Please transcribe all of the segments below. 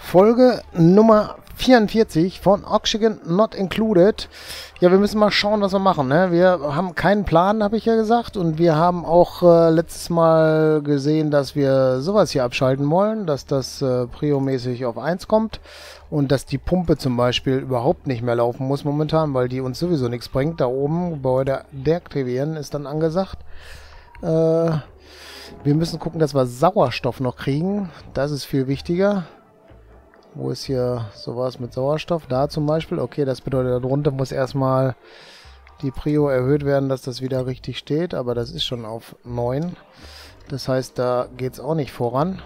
Folge Nummer 44 von Oxygen Not Included. Ja, wir müssen mal schauen, was wir machen. Ne? Wir haben keinen Plan, habe ich ja gesagt. Und wir haben auch letztes Mal gesehen, dass wir sowas hier abschalten wollen, dass das Prio-mäßig auf 1 kommt und dass die Pumpe zum Beispiel überhaupt nicht mehr laufen muss momentan, weil die uns sowieso nichts bringt. Da oben, Gebäude deaktivieren, ist dann angesagt. Wir müssen gucken, dass wir Sauerstoff noch kriegen. Das ist viel wichtiger. Wo ist hier sowas mit Sauerstoff? Da zum Beispiel. Okay, das bedeutet, darunter muss erstmal die Prio erhöht werden, dass das wieder richtig steht. Aber das ist schon auf 9. Das heißt, da geht es auch nicht voran.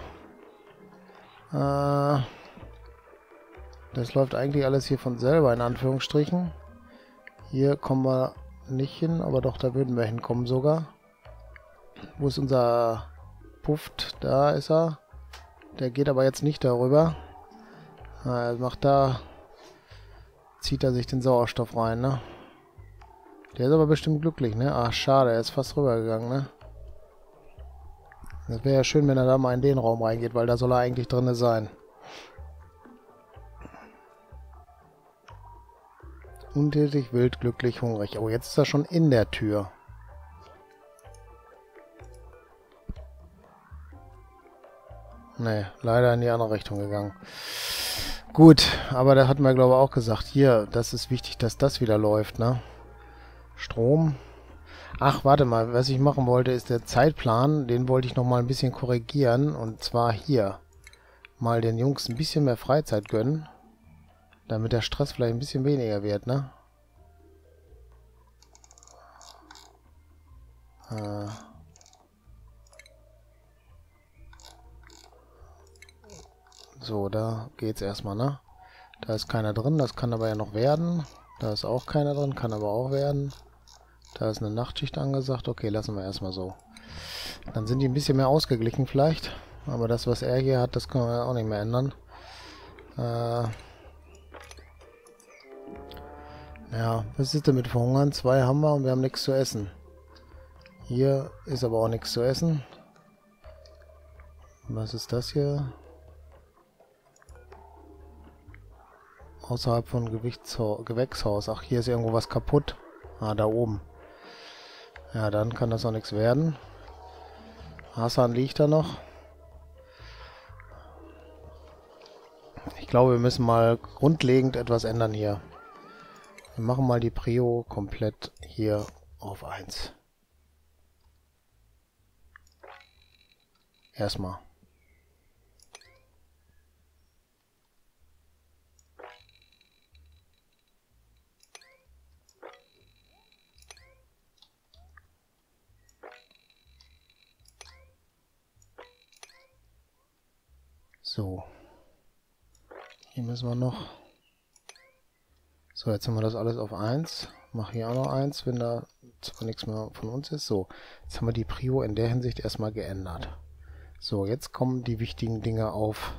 Das läuft eigentlich alles hier von selber, in Anführungsstrichen. Hier kommen wir nicht hin, aber doch, da würden wir hinkommen sogar. Wo ist unser Puft? Da ist er. Der geht aber jetzt nicht darüber. Er macht da, zieht er sich den Sauerstoff rein, ne? Der ist aber bestimmt glücklich, ne? Ach, schade, er ist fast rübergegangen, ne? Das wäre ja schön, wenn er da mal in den Raum reingeht, weil da soll er eigentlich drin sein. Untätig, wild, glücklich, hungrig. Oh, jetzt ist er schon in der Tür. Ne, leider in die andere Richtung gegangen. Gut, aber da hatten wir, glaube ich, auch gesagt, hier, das ist wichtig, dass das wieder läuft, ne? Strom. Ach, warte mal, was ich machen wollte, ist der Zeitplan. Den wollte ich noch mal ein bisschen korrigieren. Und zwar hier. Mal den Jungs ein bisschen mehr Freizeit gönnen. Damit der Stress vielleicht ein bisschen weniger wird, ne? So, da geht's erstmal, ne? Da ist keiner drin, das kann aber ja noch werden. Da ist auch keiner drin, kann aber auch werden. Da ist eine Nachtschicht angesagt. Okay, lassen wir erstmal so. Dann sind die ein bisschen mehr ausgeglichen vielleicht. Aber das, was er hier hat, das können wir auch nicht mehr ändern. Ja, was ist denn mit Verhungern? 2 haben wir und wir haben nichts zu essen. Hier ist aber auch nichts zu essen. Was ist das hier? Außerhalb von Gewächshaus. Ach, hier ist irgendwo was kaputt. Ah, da oben. Ja, dann kann das auch nichts werden. Hassan liegt da noch. Ich glaube, wir müssen mal grundlegend etwas ändern hier. Wir machen mal die Prio komplett hier auf 1. Erstmal. So. Hier müssen wir noch. So, jetzt haben wir das alles auf 1. Mach hier auch noch 1, wenn da zwar nichts mehr von uns ist. So, jetzt haben wir die Prio in der Hinsicht erstmal geändert. So, jetzt kommen die wichtigen Dinge auf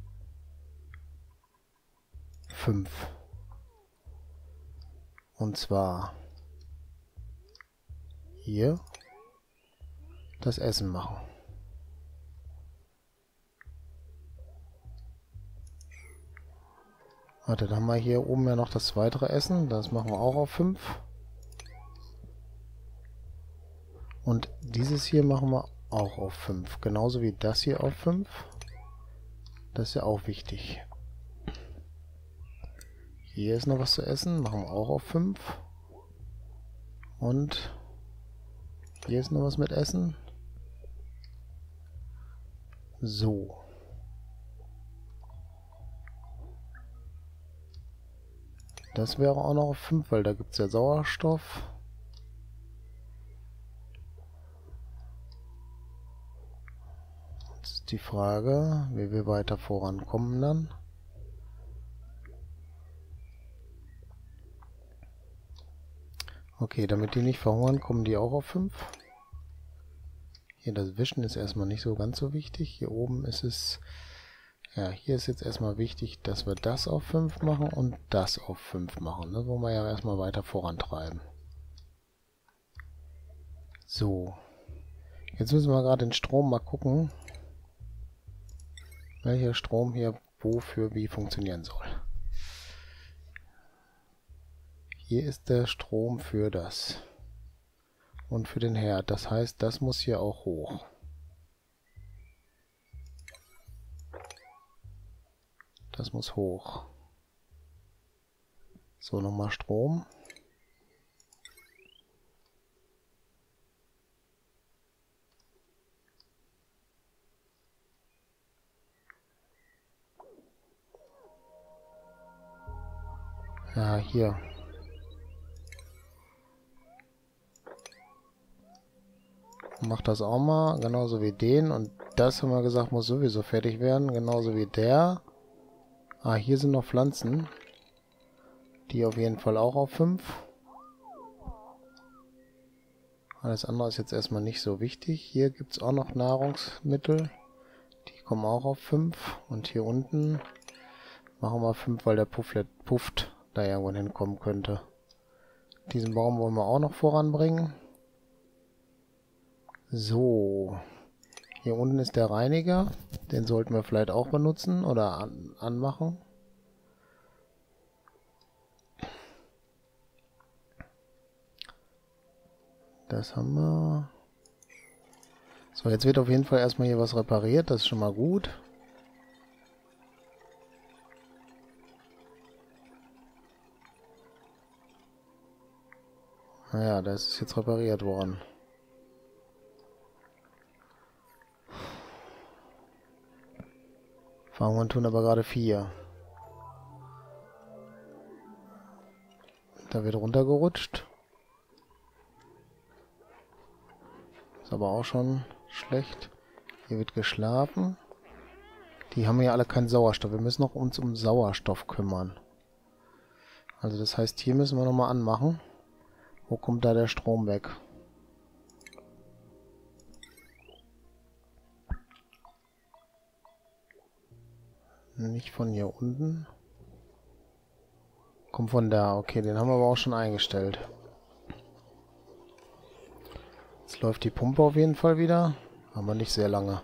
5. Und zwar hier das Essen machen. Warte, dann haben wir hier oben ja noch das weitere Essen. Das machen wir auch auf 5. Und dieses hier machen wir auch auf 5. Genauso wie das hier auf 5. Das ist ja auch wichtig. Hier ist noch was zu essen. Machen wir auch auf 5. Und hier ist noch was mit Essen. So. Das wäre auch noch auf 5, weil da gibt es ja Sauerstoff. Jetzt ist die Frage, wie wir weiter vorankommen dann. Okay, damit die nicht verhungern, kommen die auch auf 5. Hier das Wischen ist erstmal nicht so ganz so wichtig. Hier oben ist es... Ja, hier ist jetzt erstmal wichtig, dass wir das auf 5 machen und das auf 5 machen. Das wollen wir ja erstmal weiter vorantreiben. So. Jetzt müssen wir gerade den Strom mal gucken, welcher Strom hier wofür wie funktionieren soll. Hier ist der Strom für das und für den Herd. Das heißt, das muss hier auch hoch. Das muss hoch. So, nochmal Strom. Ja, hier. Mach das auch mal, genauso wie den. Und das haben wir gesagt, muss sowieso fertig werden, genauso wie der. Ah, hier sind noch Pflanzen. Die auf jeden Fall auch auf 5. Alles andere ist jetzt erstmal nicht so wichtig. Hier gibt es auch noch Nahrungsmittel. Die kommen auch auf 5. Und hier unten machen wir 5, weil der Pufft da irgendwo hinkommen könnte. Diesen Baum wollen wir auch noch voranbringen. So. Hier unten ist der Reiniger. Den sollten wir vielleicht auch benutzen oder anmachen. Das haben wir. So, jetzt wird auf jeden Fall erstmal hier was repariert. Das ist schon mal gut. Naja, das ist jetzt repariert worden. Farmen tun aber gerade 4. Da wird runtergerutscht. Ist aber auch schon schlecht. Hier wird geschlafen. Die haben ja alle keinen Sauerstoff. Wir müssen noch uns um Sauerstoff kümmern. Also das heißt, hier müssen wir nochmal anmachen. Wo kommt da der Strom weg? Nicht von hier unten. Kommt von da. Okay, den haben wir aber auch schon eingestellt. Jetzt läuft die Pumpe auf jeden Fall wieder. Aber nicht sehr lange.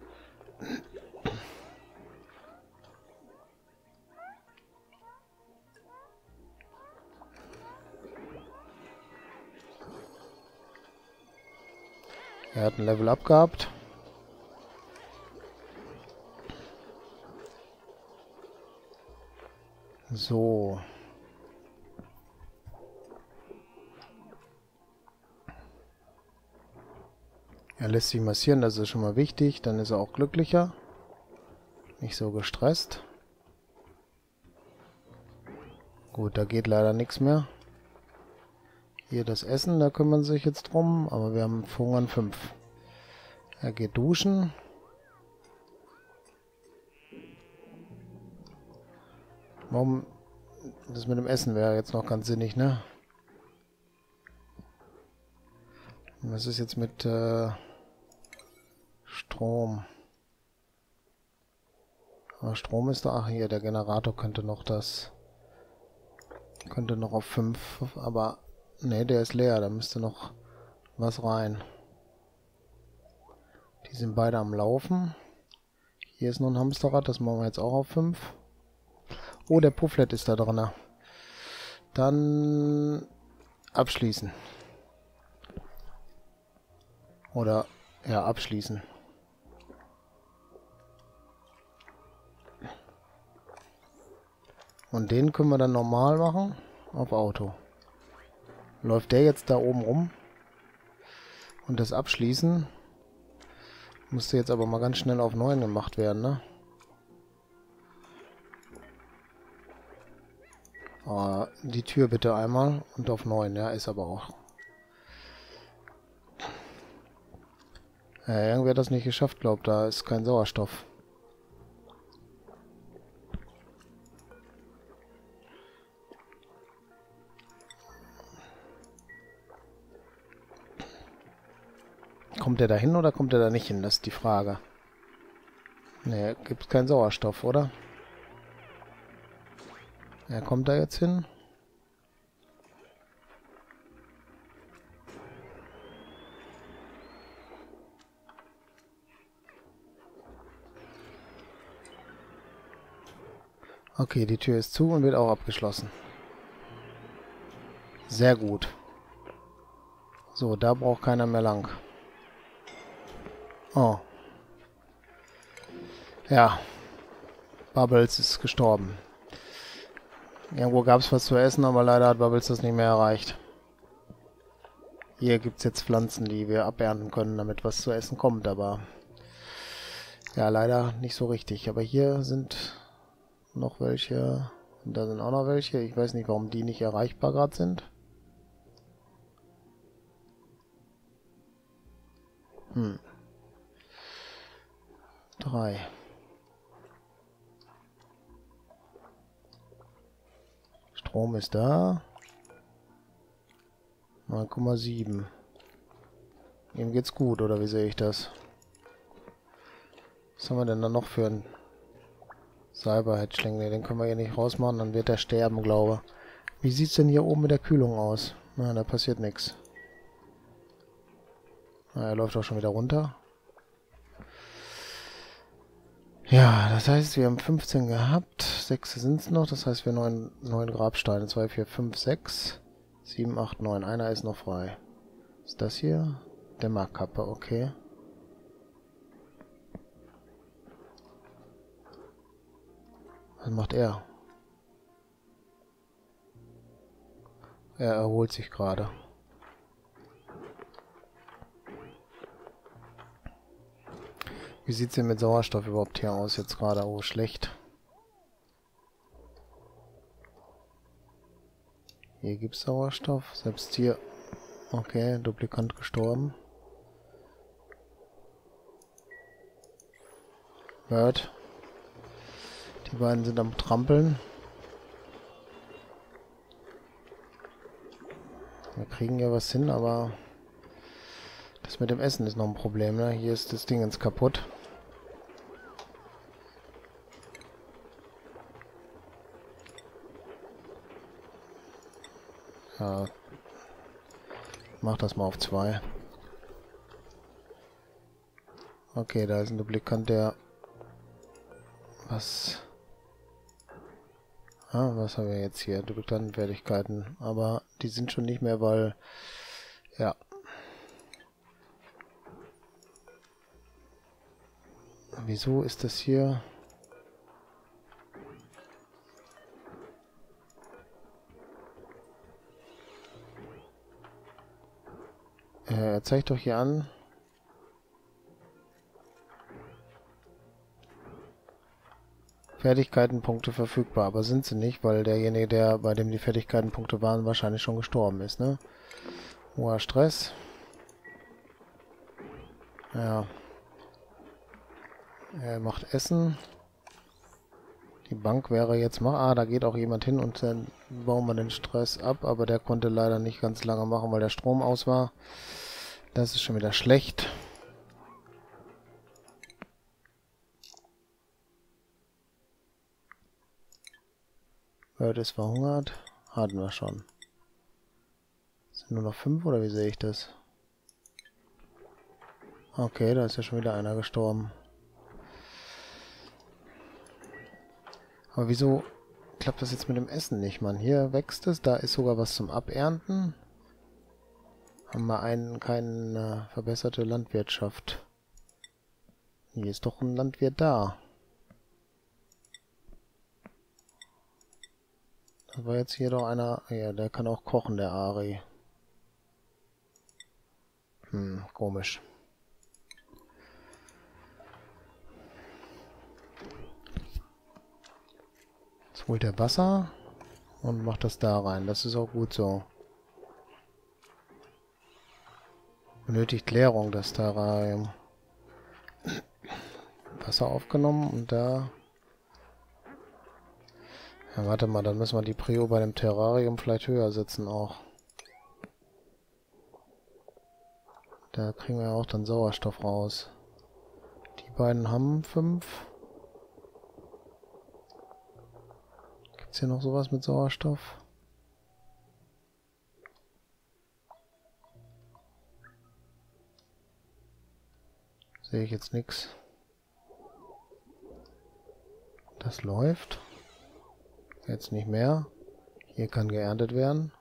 Er hat ein Level Up gehabt. So. Er lässt sich massieren, das ist schon mal wichtig. Dann ist er auch glücklicher. Nicht so gestresst. Gut, da geht leider nichts mehr. Hier das Essen, da kümmern sie sich jetzt drum. Aber wir haben Hungern 5. Er geht duschen. Warum? Das mit dem Essen wäre jetzt noch ganz sinnig, ne? Was ist jetzt mit Strom? Aber Strom ist da. Ach, hier, der Generator könnte noch das. Könnte noch auf 5. Aber. Ne, der ist leer. Da müsste noch was rein. Die sind beide am Laufen. Hier ist noch ein Hamsterrad. Das machen wir jetzt auch auf 5. Oh, der Pufflet ist da drin. Dann abschließen. Oder, ja, abschließen. Und den können wir dann normal machen. Auf Auto. Läuft der jetzt da oben rum. Und das Abschließen müsste jetzt aber mal ganz schnell auf 9 gemacht werden, ne? Die Tür bitte einmal und auf 9, ja, ist aber auch. Irgendwie hat das nicht geschafft, glaubt, da ist kein Sauerstoff. Kommt der da hin oder kommt der da nicht hin? Das ist die Frage. Ne, gibt keinen Sauerstoff, oder? Er kommt da jetzt hin. Okay, die Tür ist zu und wird auch abgeschlossen. Sehr gut. So, da braucht keiner mehr lang. Oh. Ja. Bubbles ist gestorben. Irgendwo gab es was zu essen, aber leider hat Bubbles das nicht mehr erreicht. Hier gibt es jetzt Pflanzen, die wir abernten können, damit was zu essen kommt, aber ja, leider nicht so richtig. Aber hier sind noch welche. Und da sind auch noch welche. Ich weiß nicht, warum die nicht erreichbar gerade sind. 3. Strom ist da. 9,7. Ihm geht's gut, oder wie sehe ich das? Was haben wir denn da noch für einen Cyberhatchling? Ne, den können wir hier nicht rausmachen, dann wird er sterben, glaube ich. Wie sieht's denn hier oben mit der Kühlung aus? Na, da passiert nichts. Na, er läuft auch schon wieder runter. Ja, das heißt, wir haben 15 gehabt. 6 sind es noch. Das heißt, wir haben 9 Grabsteine. 2, 4, 5, 6, 7, 8, 9. Einer ist noch frei. Ist das hier? Dämmerkappe, okay. Was macht er? Er erholt sich gerade. Wie sieht es denn mit Sauerstoff überhaupt hier aus jetzt gerade? Oh, schlecht. Hier gibt es Sauerstoff. Selbst hier. Okay, Duplikant gestorben. Bird. Die beiden sind am Trampeln. Wir kriegen ja was hin, aber das mit dem Essen ist noch ein Problem, ne? Hier ist das Ding ganz kaputt. Ja. Mach das mal auf 2. Okay, da ist ein Duplikant, der... Was haben wir jetzt hier? Duplikantenfertigkeiten. Aber die sind schon nicht mehr, weil... Ja. Wieso ist das hier... Er zeigt doch hier an... Fertigkeitenpunkte verfügbar, aber sind sie nicht, weil derjenige, der bei dem die Fertigkeitenpunkte waren, wahrscheinlich schon gestorben ist, ne? Hoher Stress. Ja. Er macht Essen. Die Bank wäre jetzt mal... Ah, da geht auch jemand hin und dann bauen wir den Stress ab, aber der konnte leider nicht ganz lange machen, weil der Strom aus war. Das ist schon wieder schlecht. Bird ist verhungert. Hatten wir schon. Sind nur noch 5 oder wie sehe ich das? Okay, da ist ja schon wieder einer gestorben. Aber wieso klappt das jetzt mit dem Essen nicht, Mann? Hier wächst es, da ist sogar was zum Abernten. Haben wir keine verbesserte Landwirtschaft. Hier ist doch ein Landwirt da. Das war jetzt hier doch einer... Ja, der kann auch kochen, der Ari. Komisch. Jetzt holt er Wasser und macht das da rein. Das ist auch gut so. Benötigt Leerung, das Terrarium. Wasser aufgenommen und da... Ja, warte mal, dann müssen wir die Prio bei dem Terrarium vielleicht höher setzen auch. Da kriegen wir auch dann Sauerstoff raus. Die beiden haben 5. Gibt's hier noch sowas mit Sauerstoff? Sehe ich jetzt nichts. Das läuft. Jetzt nicht mehr. Hier kann geerntet werden.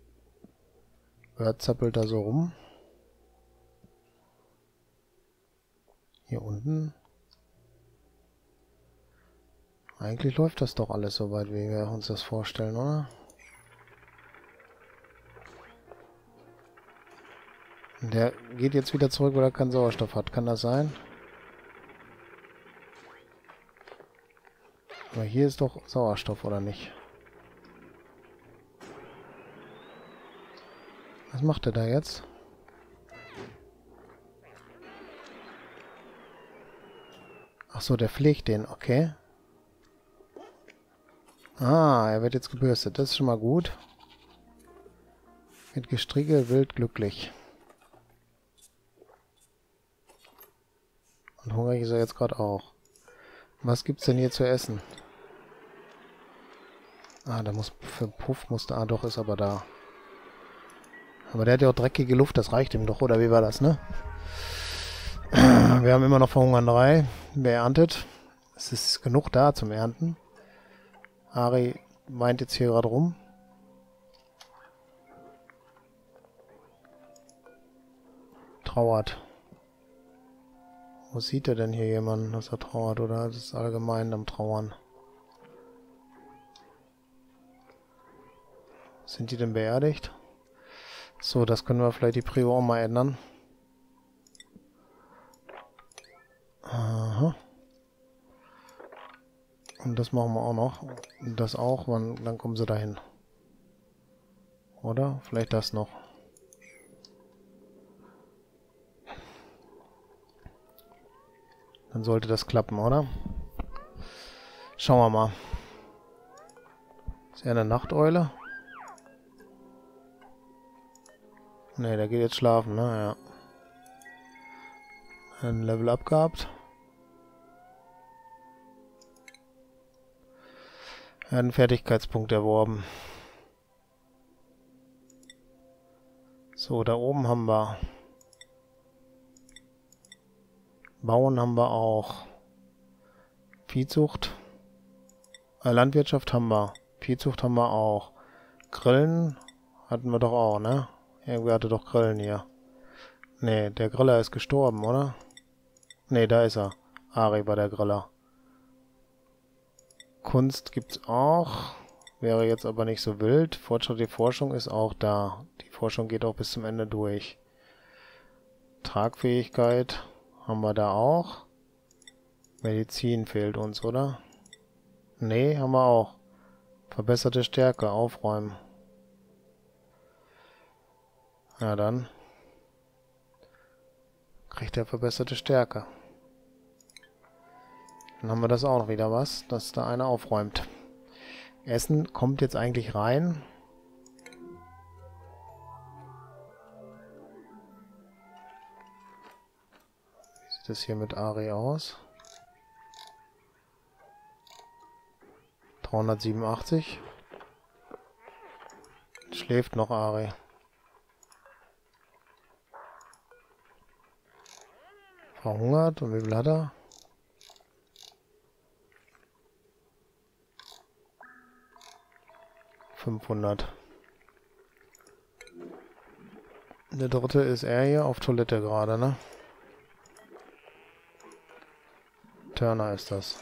Bird zappelt da so rum. Hier unten. Eigentlich läuft das doch alles so weit, wie wir uns das vorstellen, oder? Der geht jetzt wieder zurück, weil er keinen Sauerstoff hat. Kann das sein? Aber hier ist doch Sauerstoff, oder nicht? Was macht er da jetzt? Ach so, der pflegt den, okay. Ah, er wird jetzt gebürstet. Das ist schon mal gut. Mit Gestricke wild glücklich. Und hungrig ist er jetzt gerade auch. Was gibt's denn hier zu essen? Ah, da muss für Puff musste. Ah, doch, ist aber da. Aber der hat ja auch dreckige Luft, das reicht ihm doch, oder wie war das, ne? Wir haben immer noch Verhungern 3. Wer erntet? Es ist genug da zum Ernten. Ari weint jetzt hier gerade rum. Trauert. Wo sieht er denn hier jemanden, dass er trauert, oder? Das ist allgemein am Trauern. Sind die denn beerdigt? So, das können wir vielleicht die Prio auch mal ändern. Aha. Und das machen wir auch noch. Und das auch, dann kommen sie dahin. Oder? Vielleicht das noch. Dann sollte das klappen, oder? Schauen wir mal. Ist er eine Nachteule? Ne, der geht jetzt schlafen, ne? Ja. Ein Level Up gehabt. Er hat einen Fertigkeitspunkt erworben. So, da oben haben wir... Bauen haben wir auch. Viehzucht. Landwirtschaft haben wir. Viehzucht haben wir auch. Grillen hatten wir doch auch, ne? Irgendwer hatte doch Grillen hier. Ne, der Griller ist gestorben, oder? Ne, da ist er. Ari war der Griller. Kunst gibt's auch. Wäre jetzt aber nicht so wild. Fortschrittliche Forschung ist auch da. Die Forschung geht auch bis zum Ende durch. Tragfähigkeit haben wir da auch. Medizin fehlt uns, oder? Nee, haben wir auch. Verbesserte Stärke, aufräumen. Ja, dann kriegt er verbesserte Stärke. Dann haben wir das auch noch wieder was, dass da einer aufräumt. Essen kommt jetzt eigentlich rein. Wie sieht das hier mit Ari aus? 387. Schläft noch Ari. Verhungert. Und wie viel hat er? $500. Der dritte ist er hier auf Toilette gerade, ne? Turner ist das.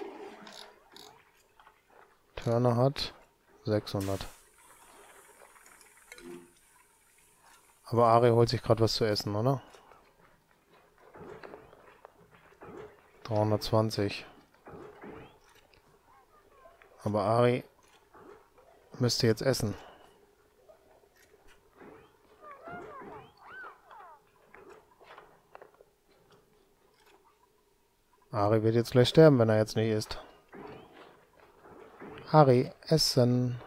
Turner hat 600. Aber Ari holt sich gerade was zu essen, oder? 320. Aber Ari müsste jetzt essen. Ari wird jetzt gleich sterben, wenn er jetzt nicht isst. Ari, essen.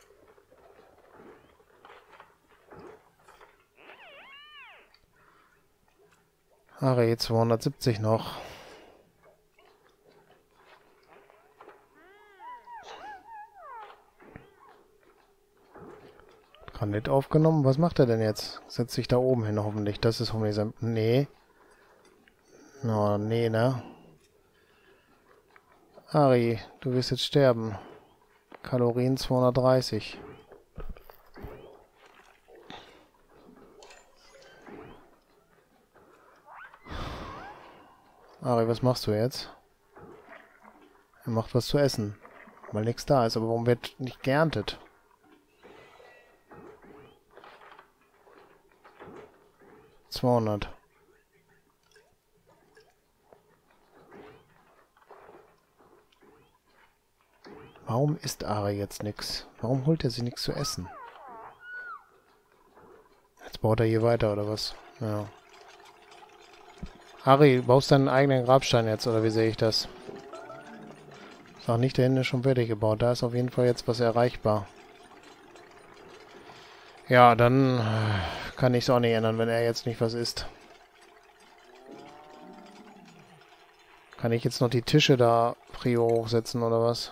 Ari, 270 noch. Granit aufgenommen. Was macht er denn jetzt? Setzt sich da oben hin, hoffentlich. Das ist hoffentlich sein... Nee. Oh, nee, ne? Ari, du wirst jetzt sterben. Kalorien 230. Ari, was machst du jetzt? Er macht was zu essen, weil nichts da ist. Aber warum wird nicht geerntet? $200. Warum isst Ari jetzt nichts? Warum holt er sich nichts zu essen? Jetzt baut er hier weiter, oder was? Ja. Ari, baust deinen eigenen Grabstein jetzt, oder wie sehe ich das? Sag nicht, der hinten ist schon fertig gebaut. Da ist auf jeden Fall jetzt was erreichbar. Ja, dann kann ich es auch nicht ändern, wenn er jetzt nicht was isst. Kann ich jetzt noch die Tische da Prio hochsetzen, oder was?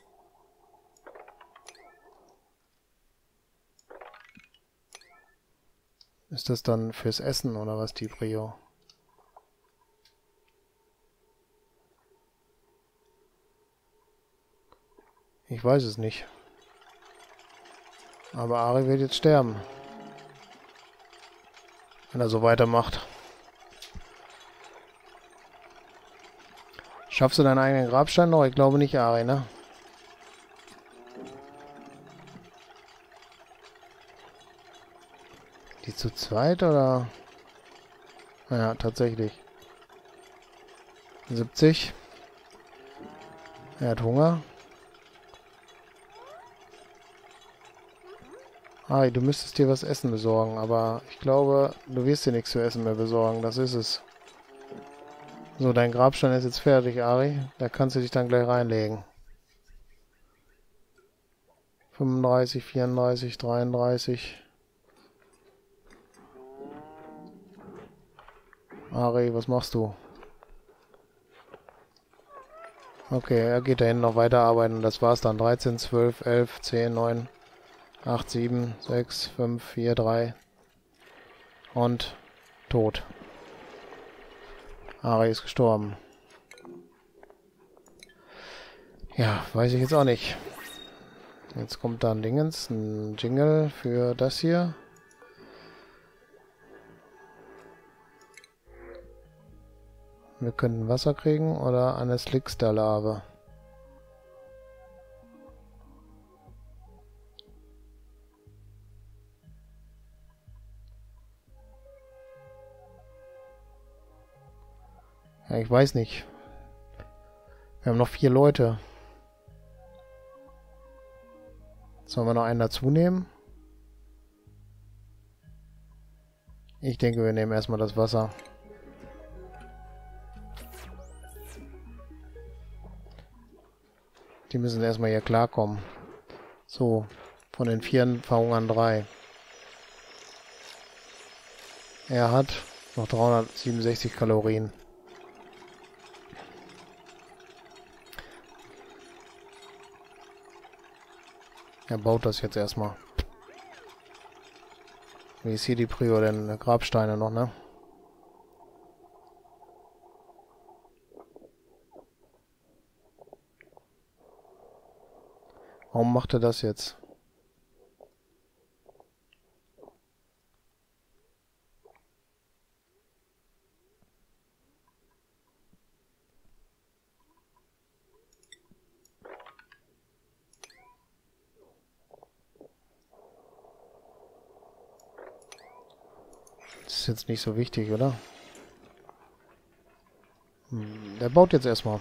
Ist das dann fürs Essen, oder was, die Prio? Ich weiß es nicht. Aber Ari wird jetzt sterben. Wenn er so weitermacht. Schaffst du deinen eigenen Grabstein noch? Ich glaube nicht, Ari, ne? Die zu zweit, oder? Ja, tatsächlich. 70. Er hat Hunger. Ari, du müsstest dir was essen besorgen, aber ich glaube, du wirst dir nichts zu essen mehr besorgen. Das ist es. So, dein Grabstein ist jetzt fertig, Ari. Da kannst du dich dann gleich reinlegen. 35, 34, 33. Ari, was machst du? Okay, er geht dahin noch weiterarbeiten. Das war's dann. 13, 12, 11, 10, 9, 8, 7, 6, 5, 4, 3. Und tot. Ari ist gestorben. Ja, weiß ich jetzt auch nicht. Jetzt kommt da ein Dingens, ein Jingle für das hier. Wir könnten Wasser kriegen oder eine Slickster-Larve. Ja, ich weiß nicht. Wir haben noch 4 Leute. Sollen wir noch einen dazu nehmen? Ich denke, wir nehmen erstmal das Wasser. Die müssen erstmal hier klarkommen. So, von den 4 verhungern 3. Er hat noch 367 Kalorien. Er baut das jetzt erstmal. Wie ist hier die Prio denn? Grabsteine noch, ne? Warum macht er das jetzt? Das ist jetzt nicht so wichtig, oder? Der baut jetzt erstmal.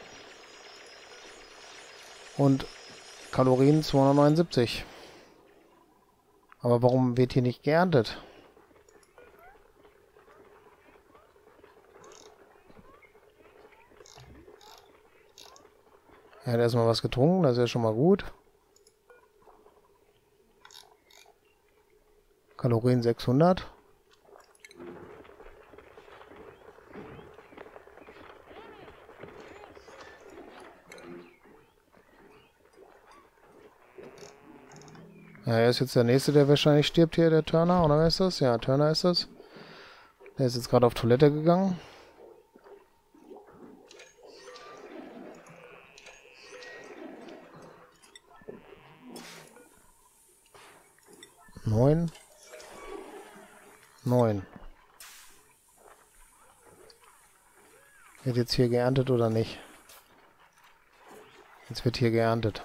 Und Kalorien 279. Aber warum wird hier nicht geerntet? Er hat erstmal was getrunken, das ist ja schon mal gut. Kalorien 600. Ja, er ist jetzt der Nächste, der wahrscheinlich stirbt hier, der Turner, oder wer ist das? Ja, Turner ist das. Der ist jetzt gerade auf Toilette gegangen. 9. 9. Wird jetzt hier geerntet oder nicht? Jetzt wird hier geerntet.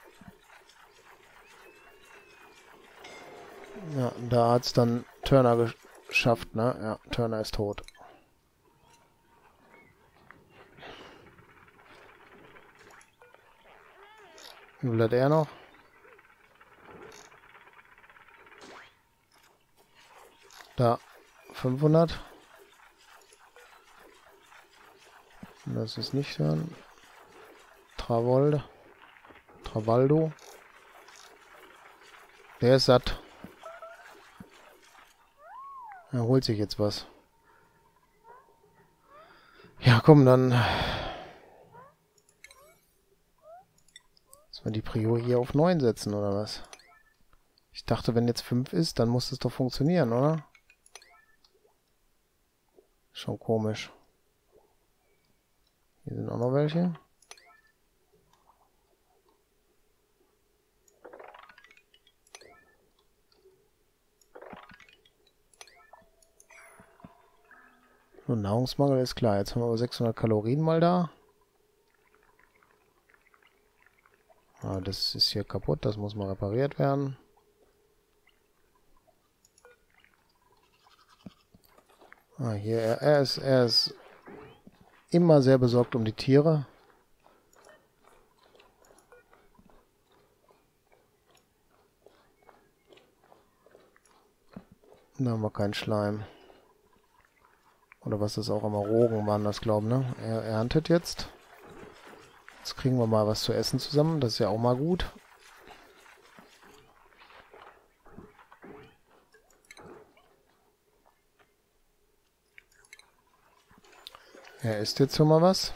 Ja, da hat es dann Turner geschafft, ne? Ja, Turner ist tot. Wie viel hat er noch? Da, 500. Das ist nicht dann. Travaldo. Der ist satt. Er holt sich jetzt was. Ja, komm, dann. Sollen wir die Prio hier auf 9 setzen, oder was? Ich dachte, wenn jetzt 5 ist, dann muss das doch funktionieren, oder? Schon komisch. Hier sind auch noch welche. So, Nahrungsmangel ist klar. Jetzt haben wir aber 600 Kalorien mal da. Ah, das ist hier kaputt. Das muss mal repariert werden. Ah, hier, er ist immer sehr besorgt um die Tiere. Da haben wir keinen Schleim. Oder was das auch immer, Rogen waren das, glaube ich, ne? Er erntet jetzt. Jetzt kriegen wir mal was zu essen zusammen. Das ist ja auch mal gut. Er isst jetzt schon mal was.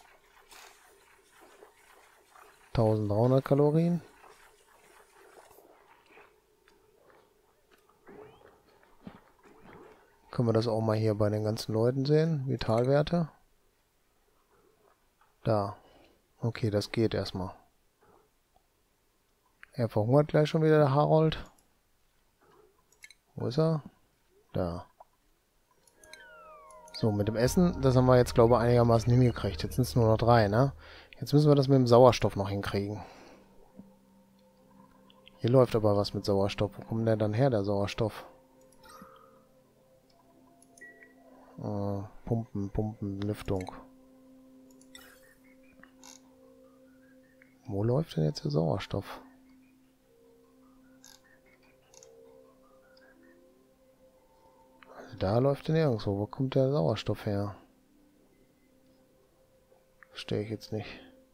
1300 Kalorien. Können wir das auch mal hier bei den ganzen Leuten sehen? Vitalwerte. Da. Okay, das geht erstmal. Er verhungert gleich schon wieder, der Harold. Wo ist er? Da. So, mit dem Essen, das haben wir jetzt, glaube ich, einigermaßen hingekriegt. Jetzt sind es nur noch 3, ne? Jetzt müssen wir das mit dem Sauerstoff noch hinkriegen. Hier läuft aber was mit Sauerstoff. Wo kommt der dann her, der Sauerstoff? Pumpen, Lüftung. Wo läuft denn jetzt der Sauerstoff? Also da läuft der nirgendwo. Wo kommt der Sauerstoff her? Verstehe ich jetzt nicht.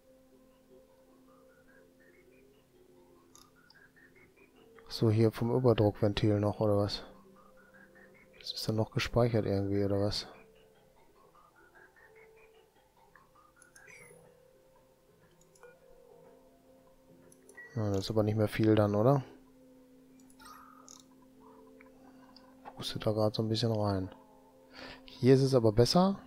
So, hier vom Überdruckventil noch, oder was? Das ist dann noch gespeichert irgendwie, oder was? Ja, das ist aber nicht mehr viel dann, oder? Pustet da gerade so ein bisschen rein. Hier ist es aber besser.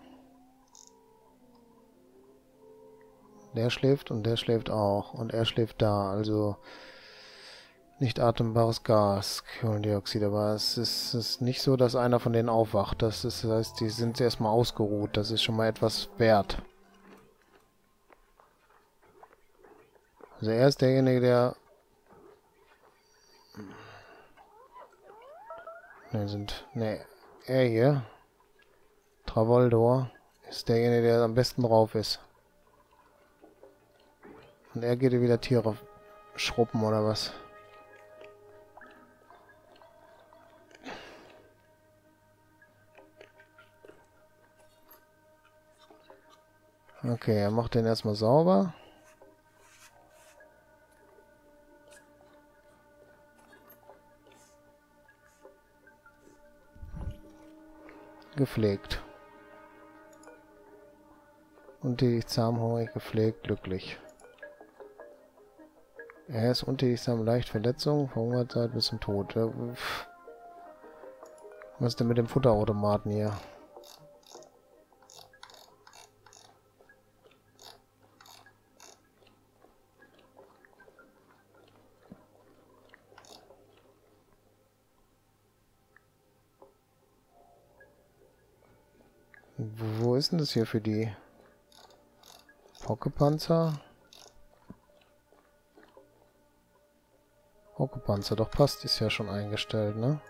Der schläft und der schläft auch. Und er schläft da, also nicht atembares Gas, Kohlendioxid. Aber es ist nicht so, dass einer von denen aufwacht. Das heißt, die sind erstmal ausgeruht. Das ist schon mal etwas wert. Also er ist derjenige, der... Ne, er hier, Travoldor, ist derjenige, der am besten drauf ist. Und er geht wieder Tiere schruppen, oder was? Okay, er macht den erstmal sauber. Gepflegt. Untätig, zahmhungrig, gepflegt, glücklich. Er ist untätig, zahm, leicht Verletzung, verhungert seit bis zum Tod. Was ist denn mit dem Futterautomaten hier? Wo ist denn das hier für die Hockepanzer? Hockepanzer, doch passt, ist ja schon eingestellt, ne?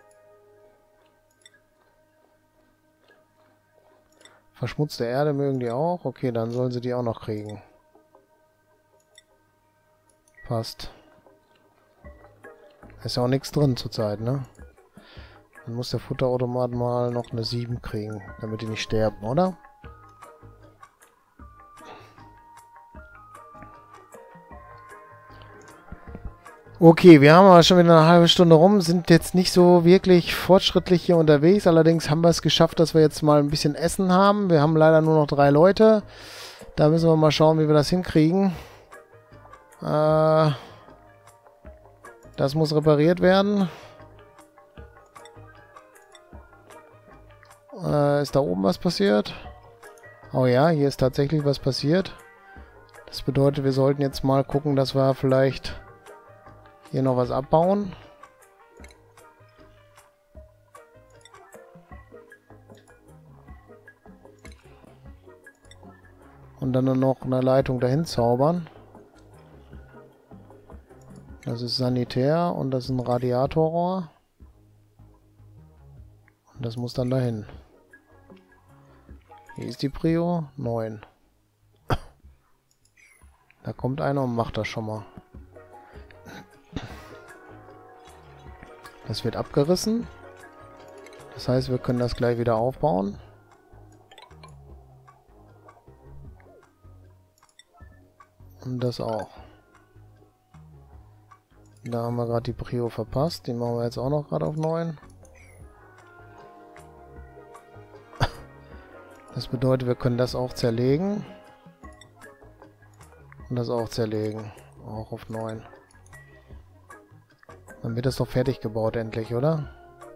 Verschmutzte Erde mögen die auch? Okay, dann sollen sie die auch noch kriegen. Passt. Ist ja auch nichts drin zurzeit, ne? Dann muss der Futterautomat mal noch eine 7 kriegen, damit die nicht sterben, oder? Okay, wir haben aber schon wieder eine halbe Stunde rum, sind jetzt nicht so wirklich fortschrittlich hier unterwegs. Allerdings haben wir es geschafft, dass wir jetzt mal ein bisschen Essen haben. Wir haben leider nur noch 3 Leute. Da müssen wir mal schauen, wie wir das hinkriegen. Das muss repariert werden. Ist da oben was passiert? Oh ja, hier ist tatsächlich was passiert. Das bedeutet, wir sollten jetzt mal gucken, dass wir vielleicht hier noch was abbauen. Und dann nur noch eine Leitung dahin zaubern. Das ist Sanitär und das ist ein Radiatorrohr. Und das muss dann dahin. Hier ist die Prio 9. Da kommt einer und macht das schon mal. Das wird abgerissen. Das heißt, wir können das gleich wieder aufbauen. Und das auch. Da haben wir gerade die Prio verpasst. Die machen wir jetzt auch noch gerade auf 9. Das bedeutet, wir können das auch zerlegen. Und das auch zerlegen. Auch auf 9. Dann wird das doch fertig gebaut endlich, oder?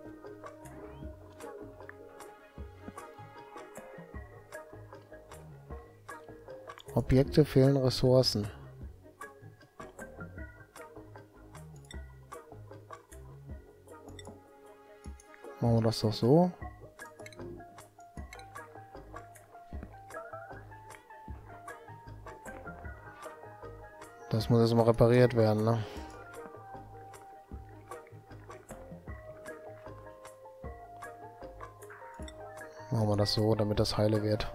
Objekte fehlen Ressourcen. Machen wir das doch so. Das muss jetzt mal repariert werden, ne? Machen wir das so, damit das heile wird.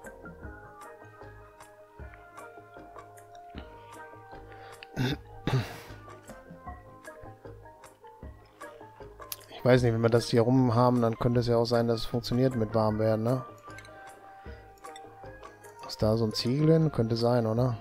Ich weiß nicht, wenn wir das hier rum haben, dann könnte es ja auch sein, dass es funktioniert mit warm werden, ne? Ist da so ein Ziegel hin? Könnte sein, oder?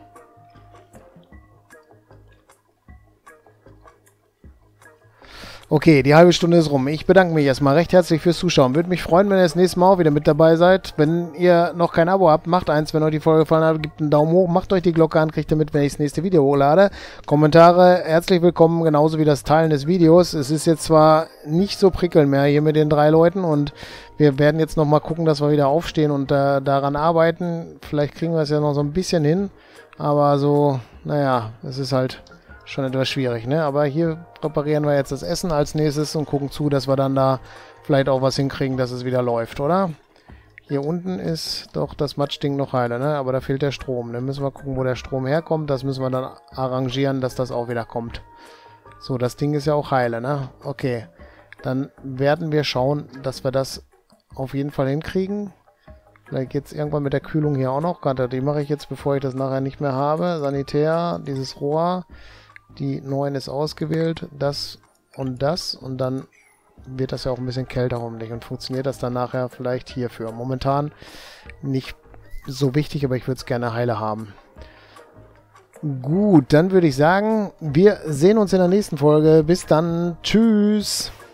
Okay, die halbe Stunde ist rum. Ich bedanke mich erstmal recht herzlich fürs Zuschauen. Würde mich freuen, wenn ihr das nächste Mal auch wieder mit dabei seid. Wenn ihr noch kein Abo habt, macht eins. Wenn euch die Folge gefallen hat, gebt einen Daumen hoch. Macht euch die Glocke an, kriegt ihr mit, wenn ich das nächste Video hochlade. Kommentare, herzlich willkommen, genauso wie das Teilen des Videos. Es ist jetzt zwar nicht so prickelnd mehr hier mit den 3 Leuten und wir werden jetzt nochmal gucken, dass wir wieder aufstehen und daran arbeiten. Vielleicht kriegen wir es ja noch so ein bisschen hin. Aber so, naja, es ist halt schon etwas schwierig, ne? Aber hier präparieren wir jetzt das Essen als nächstes und gucken zu, dass wir dann da vielleicht auch was hinkriegen, dass es wieder läuft, oder? Hier unten ist doch das Matschding noch heile, ne? Aber da fehlt der Strom. Dann müssen wir gucken, wo der Strom herkommt. Das müssen wir dann arrangieren, dass das auch wieder kommt. So, das Ding ist ja auch heile, ne? Okay. Dann werden wir schauen, dass wir das auf jeden Fall hinkriegen. Vielleicht geht es irgendwann mit der Kühlung hier auch noch. Gerade die mache ich jetzt, bevor ich das nachher nicht mehr habe. Sanitär, dieses Rohr. Die 9 ist ausgewählt, das und dann wird das ja auch ein bisschen kälter hoffentlich und funktioniert das dann nachher vielleicht hierfür. Momentan nicht so wichtig, aber ich würde es gerne heile haben. Gut, dann würde ich sagen, wir sehen uns in der nächsten Folge. Bis dann, tschüss!